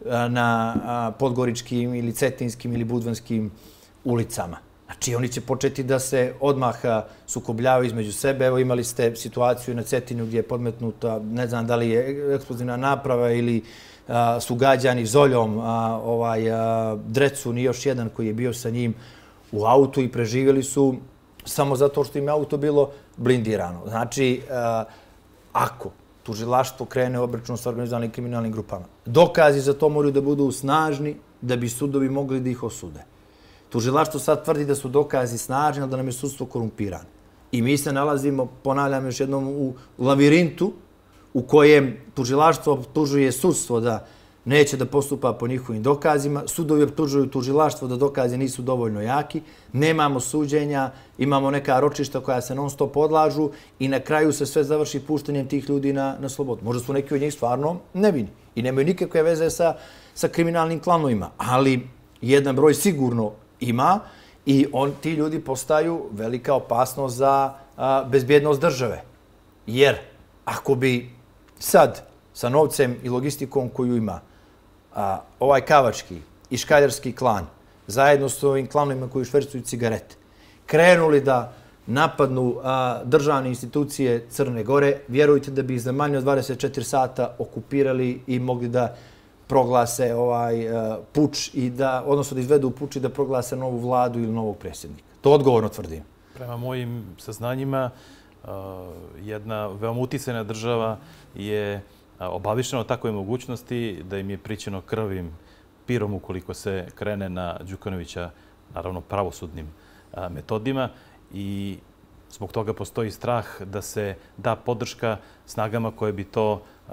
na podgoričkim ili cetinskim ili budvanskim ulicama. Znači, oni će početi da se odmah sukobljavaju između sebe. Evo, imali ste situaciju na Cetinu gdje je podmetnuta, ne znam da li je eksplozivna naprava ili a, su gađani zoljom a, ovaj, a, Drecun i još jedan koji je bio sa njim u autu i preživjeli su samo zato što im je auto bilo blindirano. Znači, a, ako tužilaštvo krene obračun sa organizovanim kriminalnim grupama, dokazi za to moraju da budu snažni da bi sudovi mogli da ih osude. Tužilaštvo sad tvrdi da su dokazi snažni, ali da nam je sudstvo korumpirano. I mi se nalazimo, ponavljam još jednom, u lavirintu u kojem tužilaštvo optužuje sudstvo da neće da postupa po njihovim dokazima, sudovi optužuju tužilaštvo da dokazi nisu dovoljno jaki, nemamo suđenja, imamo neka ročišta koja se non stop odlažu i na kraju se sve završi puštanjem tih ljudi na, na slobodu. Možda su neki od njih stvarno nevini i nemaju nikakve veze sa, sa kriminalnim klanovima, ali jedan broj sigurno ima i on, ti ljudi postaju velika opasnost za a, bezbjednost države. Jer ako bi sad sa novcem i logistikom koju ima a, ovaj kavački i škaljarski klan zajedno s ovim klanovima koji švercuju cigarete krenuli da napadnu a, državne institucije Crne Gore, vjerujte da bi za manje od dvadeset četiri sata okupirali i mogli da proglase ovaj uh, puč i da, odnosno da izvedu puč i da proglase novu vladu ili novog predsjednika. To odgovorno tvrdim. Prema mojim saznanjima, uh, jedna veoma uticajna država je obavištena o takvoj mogućnosti da im je prićeno krvim pirom ukoliko se krene na Đukanovića, naravno pravosudnim uh, metodima i zbog toga postoji strah da se da podrška snagama koje bi to uh,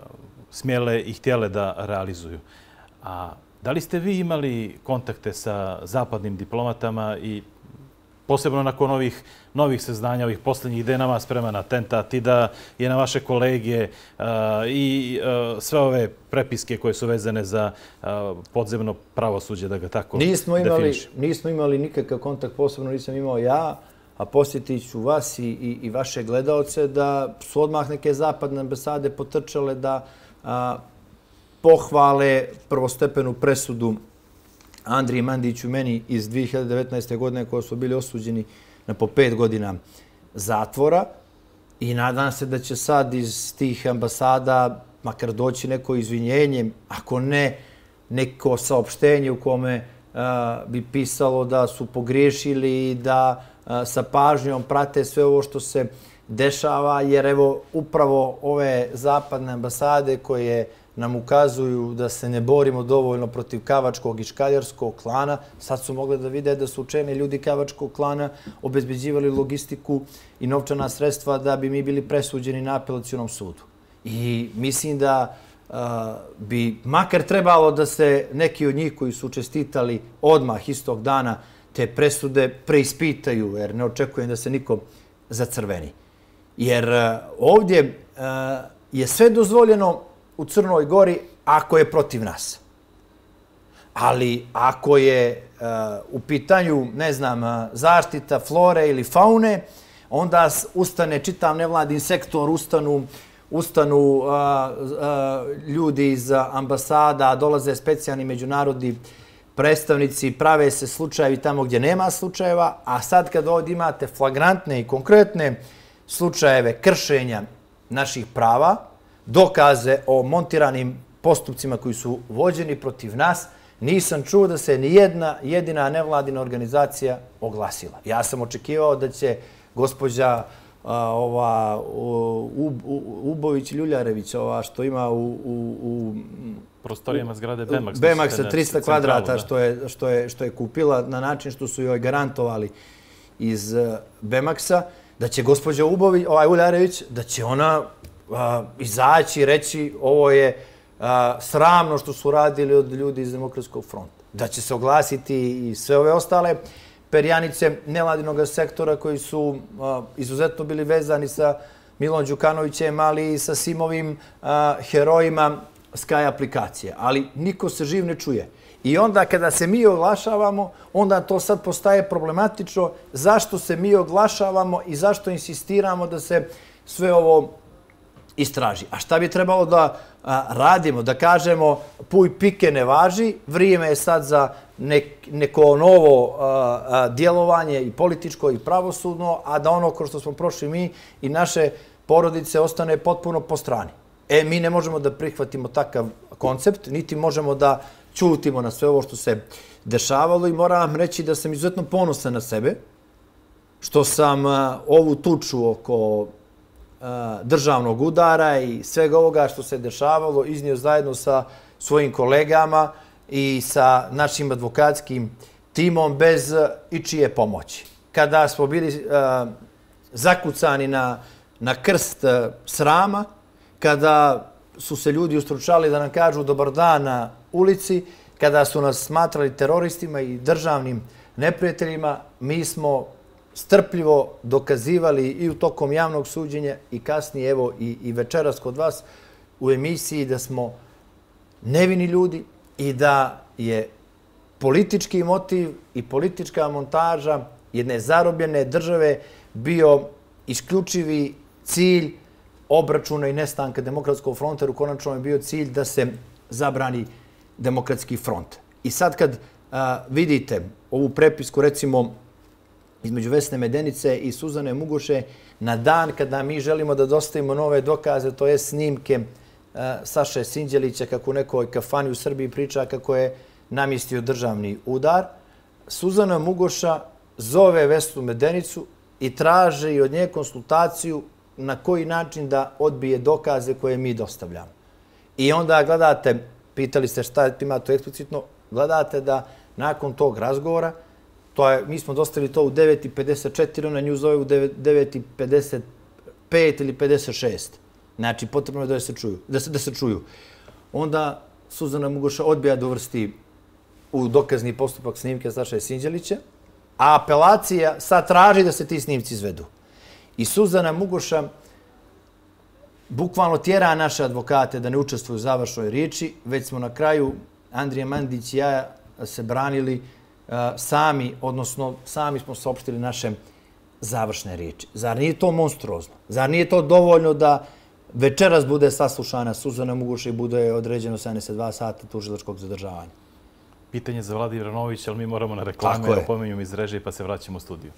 smjele i htjele da realizuju. A da li ste vi imali kontakte sa zapadnim diplomatama i posebno nakon ovih novih saznanja, ovih posljednjih gdje je na vas spreman atentat i da je na vaše kolege uh, i uh, sve ove prepiske koje su vezane za uh, podzemno pravosuđe, da ga tako nismo imali, definiš? Nismo imali nikakav kontakt, posebno nisam imao ja, a posjetit ću vas i, i, i vaše gledaoce da su odmah neke zapadne ambasade potrčale da a, pohvale prvostepenu presudu Andriji Mandiću meni iz dvije hiljade devetnaeste. godine koji su bili osuđeni na po pet godina zatvora i nadam se da će sad iz tih ambasada makar doći neko izvinjenje, ako ne neko saopštenje u kome a, bi pisalo da su pogriješili i da a, sa pažnjom prate sve ovo što se dešava, jer evo upravo ove zapadne ambasade koje nam ukazuju da se ne borimo dovoljno protiv kavačkog i škaljarskog klana, sad su mogli da vide da su učeni ljudi kavačkog klana obezbeđivali logistiku i novčana sredstva da bi mi bili presuđeni na apelacionom sudu. I mislim da bi makar trebalo da se neki od njih koji su čestitali odmah istog dana te presude preispitaju, jer ne očekujem da se niko zacrveni. Jer ovdje je sve dozvoljeno u Crnoj Gori ako je protiv nas. Ali ako je u pitanju, ne znam, zaštita flore ili faune, onda ustane čitav nevladin sektor, ustanu ustanu ljudi iz ambasada, dolaze specijalni međunarodni predstavnici, prave se slučajevi tamo gdje nema slučajeva, a sad kad ovdje imate flagrantne i konkretne slučajeve kršenja naših prava, dokaze o montiranim postupcima koji su vođeni protiv nas, nisam čuo da se ni jedna jedina nevladina organizacija oglasila. Ja sam očekivao da će gospođa ova Ubović Ljuljarević, ova što ima u prostorijama zgrade Bemax. Bemaxa trista kvadrata što je kupila na način što su joj garantovali iz Bemaxa, da će gospođa Uljarević, da će ona izaći i reći ovo je sramno što su radili od ljudi iz Demokratskog fronta. Da će se oglasiti i sve ove ostale perjanice nevladinog sektora koji su izuzetno bili vezani sa Milom Đukanovićem, ali i sa svim ovim herojima Sky aplikacije. Ali niko se živ ne čuje. I onda kada se mi oglašavamo, onda to sad postaje problematično zašto se mi oglašavamo i zašto insistiramo da se sve ovo istraži. A šta bi trebalo da radimo? Da kažemo puj pike ne važi, vrijeme je sad za neko novo djelovanje i političko i pravosudno, a da ono ko što smo prošli mi i naše porodice ostane potpuno po strani. E, mi ne možemo da prihvatimo takav koncept, niti možemo da ćutimo na sve ovo što se dešavalo i moram vam reći da sam izuzetno ponosan na sebe, što sam ovu tuču oko državnog udara i svega ovoga što se dešavalo iznio zajedno sa svojim kolegama i sa našim advokatskim timom bez ičije pomoći. Kada smo bili zakucani na krst srama, kada su se ljudi ustručali da nam kažu dobar dan na ulici, kada su nas smatrali teroristima i državnim neprijateljima, mi smo strpljivo dokazivali i u tokom javnog suđenja i kasnije, evo i večeras kod vas u emisiji, da smo nevini ljudi i da je politički motiv i politička montaža jedne zarobljene države bio isključivi cilj obračuna i nestanka Demokratskog fronta, jer u konačnom je bio cilj da se zabrani Demokratski front. I sad kad vidite ovu prepisku, recimo, između Vesne Medenice i Suzane Mugoše, na dan kada mi želimo da dostavimo nove dokaze, to je snimke Saše Sinđelića kako u nekoj kafani u Srbiji priča kako je namjestio državni udar, Suzana Mugoša zove Vesnu Medenicu i traže od nje konsultaciju na koji način da odbije dokaze koje mi dostavljamo. I onda gledate, pitali ste šta ima to eksplicitno, gledate da nakon tog razgovora, mi smo dostavili to u devet i pedeset četiri, ona nju zove u devet i pedeset pet ili pedeset šest. Znači, potrebno je da se čuju. Onda Suzana Mugoša odbija da uvrsti u dokazni postupak snimke Saše Sinđelića, a apelacija sad traži da se ti snimci izvedu. I Suzana Mugoša bukvalno tjera naše advokate da ne učestvuju u završnoj riječi, već smo na kraju, Andrija Mandić i ja, se branili sami, odnosno sami smo saopštili naše završne riječi. Zar nije to monstruozno? Zar nije to dovoljno da večeras bude saslušana Suzana Mugoša i bude određeno sedamdeset dva sata tužilačkog zadržavanja? Pitanje za Vladimira Novića, ali mi moramo na reklame, jer opominjamo iz režije pa se vraćamo u studiju.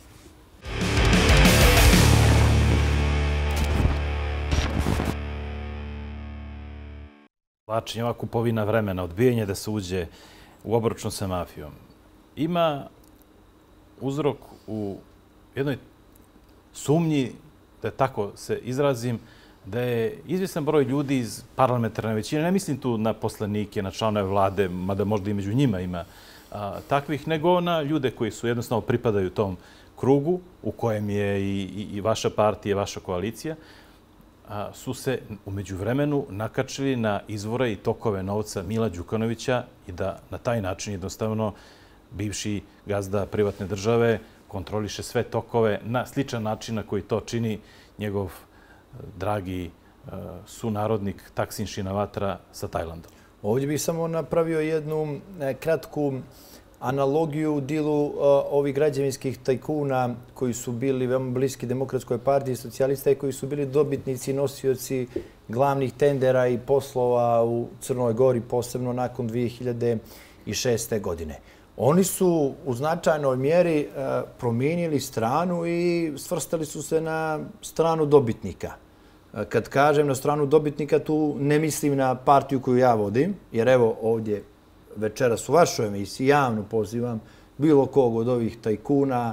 Vlačenje, ova kupovina vremena, odbijanje da se uđe u obračun sa mafijom, ima uzrok u jednoj sumnji, da tako se izrazim, da je izvjestan broj ljudi iz parlamentarne većine, ne mislim tu na poslanike, na članove vlade, mada možda i među njima ima takvih, nego na ljude koji su jednostavno pripadaju tom krugu u kojem je i vaša partija, vaša koalicija, su se u međuvremenu nakačili na izvore i tokove novca Mila Đukanovića i da na taj način jednostavno bivši gazda privatne države kontroliše sve tokove na sličan način na koji to čini njegov dragi sunarodnik Taksin Shinawatra sa Tajlandom. Ovdje bih samo napravio jednu kratku analogiju u dilu ovih građevinskih tajkuna koji su bili veoma bliski Demokratskoj partiji socijalista i koji su bili dobitnici i nosioci glavnih tendera i poslova u Crnoj Gori, posebno nakon dvije hiljade šeste. godine. Oni su u značajnoj mjeri promijenili stranu i svrstali su se na stranu dobitnika. Kad kažem na stranu dobitnika, tu ne mislim na partiju koju ja vodim, jer evo ovdje večeras u vašoj emisiji javno pozivam bilo kog od ovih tajkuna,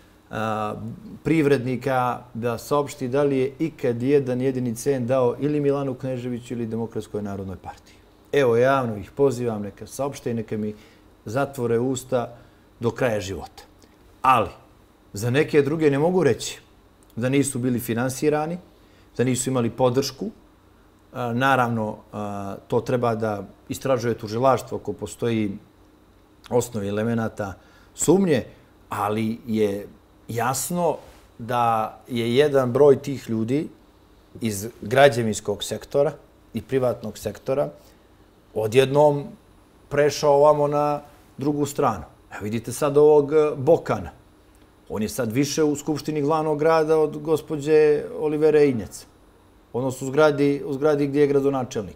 privrednika da saopšti da li je ikad jedan jedini cent dao ili Milanu Kneževiću ili Demokratskoj narodnoj partiji. Evo javno ih pozivam, neka saopšte i neka mi zatvore usta do kraja života. Ali za neke druge ne mogu reći da nisu bili finansirani, da nisu imali podršku. Naravno, to treba da istražuje tužilaštvo ako postoji osnovi elemenata sumnje, ali je jasno da je jedan broj tih ljudi iz građevinskog sektora i privatnog sektora odjednom prešao ovamo na drugu stranu. Evo vidite sad ovog Bokana. On je sad više u Skupštini glavnog grada od gospođe Olivere Injec. Odnosno u zgradi, u zgradi gdje je gradonačelnik.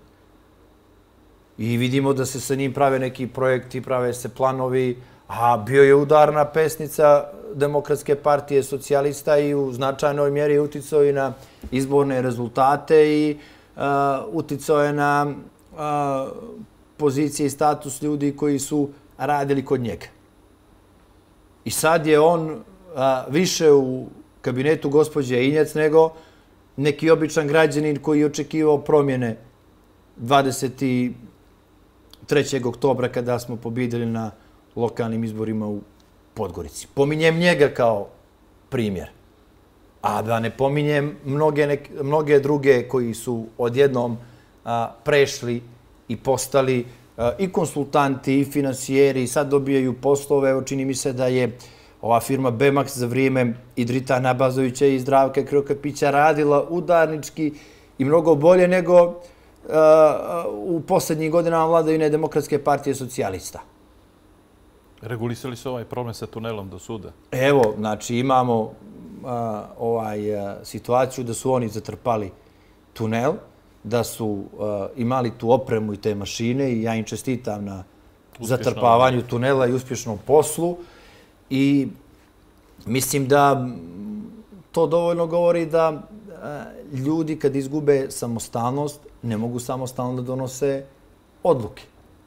I vidimo da se sa njim prave neki projekti, prave se planovi, a bio je udarna pesnica Demokratske partije socijalista i u značajnoj mjeri je uticao i na izborne rezultate i uh, uticao je na uh, pozicije i status ljudi koji su radili kod njega. I sad je on uh, više u kabinetu gospođe Injec nego neki običan građanin koji je očekivao promjene dvadeset trećeg oktobra kada smo pobjedili na lokalnim izborima u Podgorici. Pominjem njega kao primjer. A da ne pominjem mnoge, nek, mnoge druge koji su odjednom a, prešli i postali a, i konsultanti i finansijeri i sad dobijaju poslove. Evo čini mi se da je ova firma Bemax za vrijeme Idrita Nabazovića i Zdravka Krivokapića radila udarnički i mnogo bolje nego uh, u posljednjih godinama vladavine Demokratske partije socijalista. Regulisali su ovaj problem sa tunelom do suda? Evo, znači imamo uh, ovaj, uh, situaciju da su oni zatrpali tunel, da su uh, imali tu opremu i te mašine i ja im čestitam na uspješno zatrpavanju tunela i uspješnom poslu. I mislim da to dovoljno govori da ljudi kad izgube samostalnost ne mogu samostalno da donose odluke.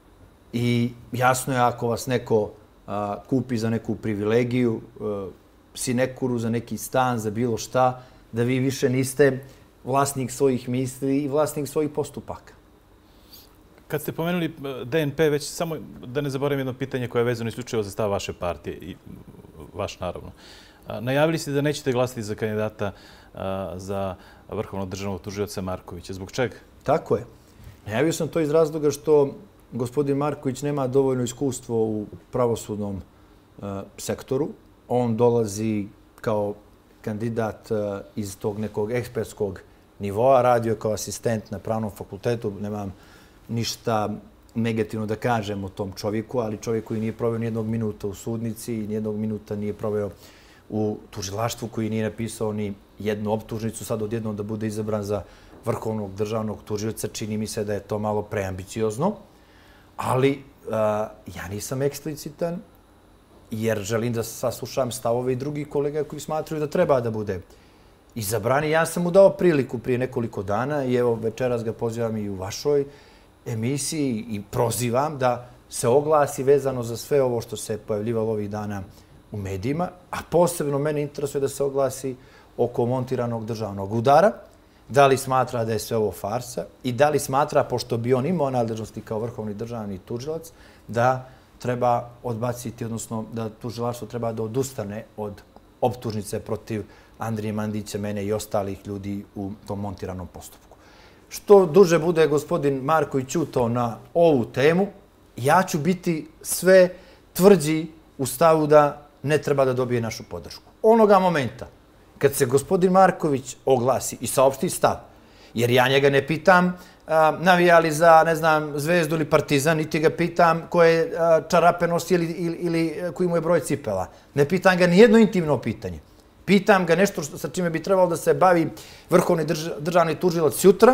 I jasno je ako vas neko kupi za neku privilegiju, sinekuru za neki stan, za bilo šta, da vi više niste vlasnik svojih misli i vlasnik svojih postupaka. Kad ste pomenuli D N P, već samo da ne zaboravim jedno pitanje koje je vezano isključivo za stav vaše partije i vaš naravno. Najavili ste da nećete glasiti za kandidata za vrhovnog državnog tužioca Markovića. Zbog čega? Tako je. Najavio sam to iz razloga što gospodin Marković nema dovoljno iskustvo u pravosudnom sektoru. On dolazi kao kandidat iz tog nekog ekspertskog nivoa, radio kao asistent na pravnom fakultetu, nemam ništa negativno da kažem o tom čovjeku, ali čovjek koji nije proveo nijednog minuta u sudnici i nijednog minuta nije proveo u tužilaštvu, koji nije napisao ni jednu optužnicu, sad odjednom da bude izabran za vrhovnog državnog tužioca, čini mi se da je to malo preambiciozno. Ali uh, ja nisam eksplicitan jer želim da saslušam stavove i drugih kolega koji smatraju da treba da bude izabran. Ja sam mu dao priliku prije nekoliko dana i evo večeras ga pozivam i u vašoj emisiji i prozivam da se oglasi vezano za sve ovo što se pojavljivalo ovih dana u medijima, a posebno mene interesuje da se oglasi oko montiranog državnog udara, da li smatra da je sve ovo farsa i da li smatra, pošto bi on imao nadležnosti kao vrhovni državni tužilac, da treba odbaciti, odnosno da tužilaštvo treba da odustane od optužnice protiv Andrije Mandića, mene i ostalih ljudi u tom montiranom postupku. Što duže bude gospodin Marković ćutao na ovu temu, ja ću biti sve tvrđi u stavu da ne treba da dobije našu podršku. Onoga momenta kad se gospodin Marković oglasi i saopšti stav, jer ja njega ne pitam navijali za, ne znam, Zvezdu ili Partizan, niti ga pitam koje čarape nosi ili, ili, ili koji mu je broj cipela. Ne pitam ga nijedno intimno pitanje. Pitam ga nešto što, sa čime bi trebalo da se bavi vrhovni drž, državni tužilac sutra,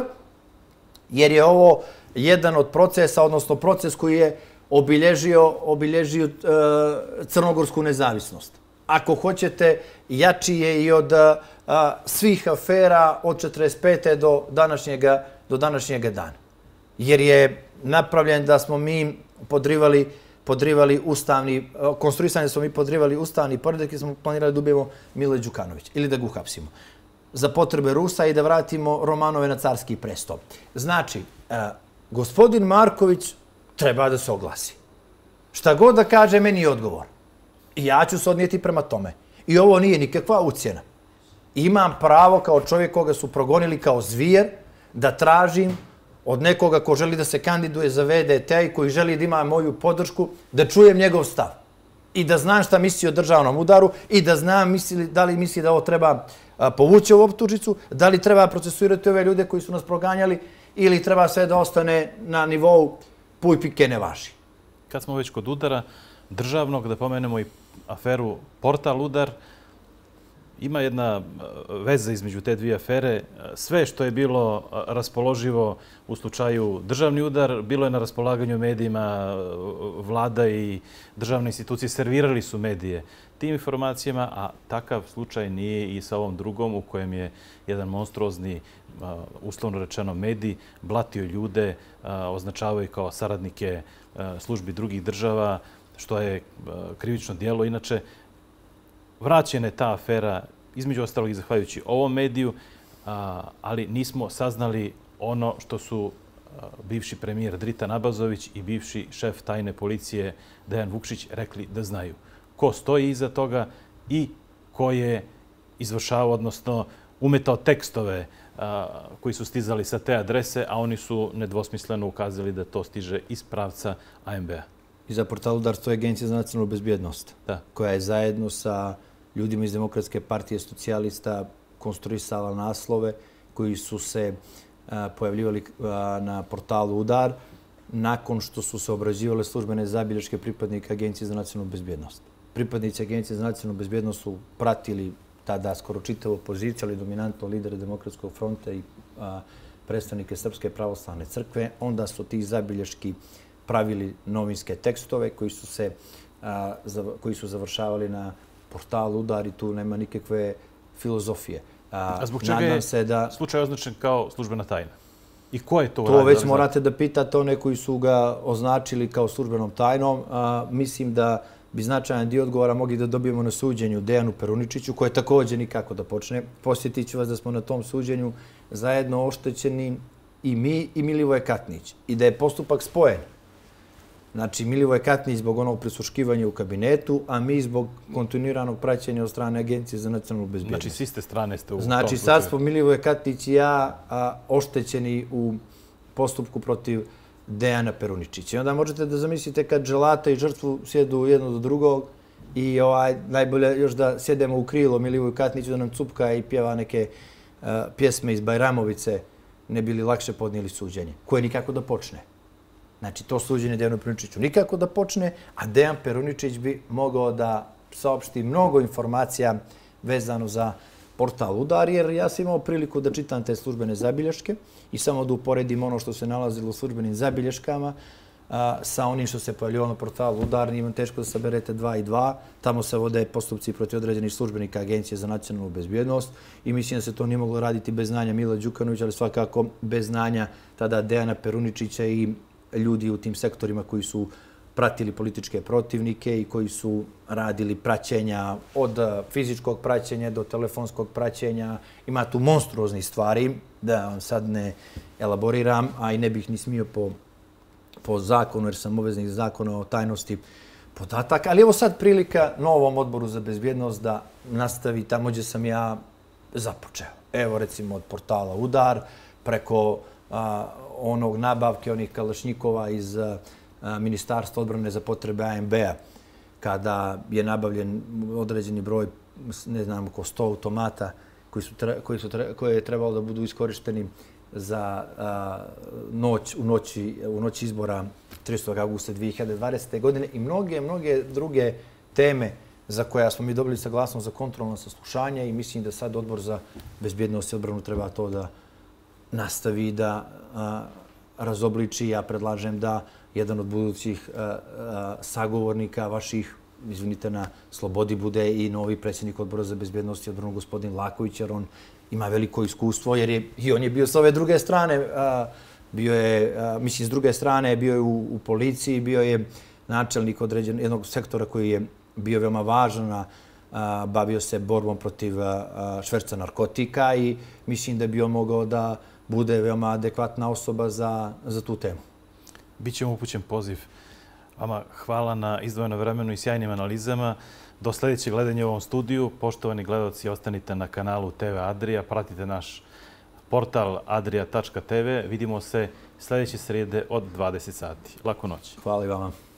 jer je ovo jedan od procesa, odnosno proces koji je obilježio, obilježio e, crnogorsku nezavisnost. Ako hoćete, jači je i od a, svih afera od četrdeset pete do današnjega, do današnjega dana. Jer je napravljen da smo mi podrivali, podrivali ustavni, konstruisani smo mi podrivali ustavni poredak i smo planirali da ubijemo Mila Đukanovića ili da ga uhapsimo za potrebe Rusa i da vratimo Romanove na carski presto. Znači, a, gospodin Marković treba da se oglasi. Šta god da kaže, meni je odgovor. I ja ću se odnijeti prema tome. I ovo nije nikakva ucjena. Imam pravo kao čovjek koga su progonili kao zvijer da tražim od nekoga ko želi da se kandiduje za V D T i koji želi da ima moju podršku, da čujem njegov stav. I da znam šta misli o državnom udaru i da znam misli, da li misli da ovo treba a, povući ovu optužnicu, da li treba procesuirati ove ljude koji su nas proganjali ili treba sve da ostane na nivou puj pike ne važi. Kad smo već kod udara državnog, da pomenemo i aferu Portal udar, ima jedna veza između te dvije afere. Sve što je bilo raspoloživo u slučaju državni udar, bilo je na raspolaganju medijima, vlada i državne institucije servirali su medije tim informacijama, a takav slučaj nije i sa ovom drugom u kojem je jedan monstruozni, uslovno rečeno, medij blatio ljude, označavao ih kao saradnike službi drugih država, što je krivično djelo. Inače, vraćena je ta afera, između ostalog i zahvaljujući ovom mediju, ali nismo saznali ono što su bivši premijer Dritan Abazović i bivši šef tajne policije Dejan Vukšić rekli da znaju. Ko stoji iza toga i ko je izvršavao, odnosno umetao tekstove koji su stizali sa te adrese, a oni su nedvosmisleno ukazali da to stiže iz pravca A M B-a. Iza Portala udar stoji Agencija za nacionalnu bezbjednost, da, koja je zajedno sa ljudima iz Demokratske partije socijalista konstruisala naslove koji su se a, pojavljivali a, na portalu Udar nakon što su se obrađivale službene zabilješke pripadnika Agencije za nacionalnu bezbjednost. Pripadnici Agencije za nacionalnu bezbjednost su pratili tada skoro čitavu opoziciju, ali dominantno lidere Demokratskog fronta i a, predstavnike Srpske pravoslavne crkve. Onda su ti zabilješki pravili novinske tekstove koji su se a, za, koji su završavali na portalu Udar i tu nema nikakve filozofije. A, a zbog čega je se da slučaj označen kao službena tajna? I ko je to uradio? To već morate da pitate one koji su ga označili kao službenom tajnom. A, mislim da bi značajan dio odgovora mogli da dobijemo na suđenju Dejanu Peruničiću, koje također nikako da počne. Posjetit ću vas da smo na tom suđenju zajedno oštećeni i mi i Milivoje Katnić. I da je postupak spojen. Znači, Milivoje Katnić zbog onog prisluškivanja u kabinetu, a mi zbog kontinuiranog praćenja od strane Agencije za nacionalnu bezbjednost. Znači, svi ste strane ste u znači, tom slučaju. Znači, sad smo Milivoje Katnić i ja a, oštećeni u postupku protiv Dejana Peruničića. I onda možete da zamislite kad želata i žrtvu sjedu jedno do drugog i ovaj, najbolje još da sjedemo u krilo Milivoju Katniću da nam cupka i pjeva neke uh, pjesme iz Bajramovice, ne bili lakše podnijeli suđenje, koje nikako da počne. Znači, to suđenje Dejanu Peruničiću nikako da počne, a Dejan Peruničić bi mogao da saopšti mnogo informacija vezano za portal Udar, jer ja sam imao priliku da čitam te službene zabilješke i samo da uporedim ono što se nalazilo u službenim zabilješkama a, sa onim što se pojavljivalo na portalu Udar. Nije teško da saberete dva i dva. Tamo se vode postupci protiv određenih službenika Agencije za nacionalnu bezbjednost i mislim da se to nije moglo raditi bez znanja Mila Đukanovića, ali svakako bez znanja tada Dejana Peruničića i ljudi u tim sektorima koji su pratili političke protivnike i koji su radili praćenja od fizičkog praćenja do telefonskog praćenja. Ima tu monstruoznih stvari, da vam sad ne elaboriram, a i ne bih ni smio po, po zakonu, jer sam obveznik zakona o tajnosti podataka. Ali evo sad prilika novom odboru za bezbjednost da nastavi tamo gdje sam ja započeo. Evo recimo od portala Udar, preko onog nabavke onih kalašnjikova iz Ministarstva odbrane za potrebe A M B-a, kada je nabavljen određeni broj, ne znam, oko sto automata koji je trebalo da budu iskorišteni za noć, u noći, u noći izbora tridesetog avgusta dve hiljade dvadesete. godine i mnoge, mnoge druge teme za koja smo mi dobili saglasnost za kontrolno saslušanje i mislim da sad Odbor za bezbjednost i odbranu treba to da nastavi da razobliči. Ja predlažem da jedan od budućih sagovornika vaših, izvinite, na slobodi bude i novi predsjednik Odbora za bezbjednost i odbranu, gospodin Laković, jer on ima veliko iskustvo, jer je, i on je bio sa ove druge strane, bio je, mislim, s druge strane bio je u, u policiji, bio je načelnik određen, jednog sektora koji je bio veoma važan, bavio se borbom protiv šverca narkotika i mislim da je bio mogao da bude veoma adekvatna osoba za, za tu temu. Biće mu upućen poziv. Vama hvala na izdvojeno vremenu i sjajnim analizama. Do sljedećeg gledanja u ovom studiju. Poštovani gledalci, ostanite na kanalu T V Adria, pratite naš portal adria tačka t v. Vidimo se sljedeće srijede od dvadeset sati. Laku noć. Hvala i vama.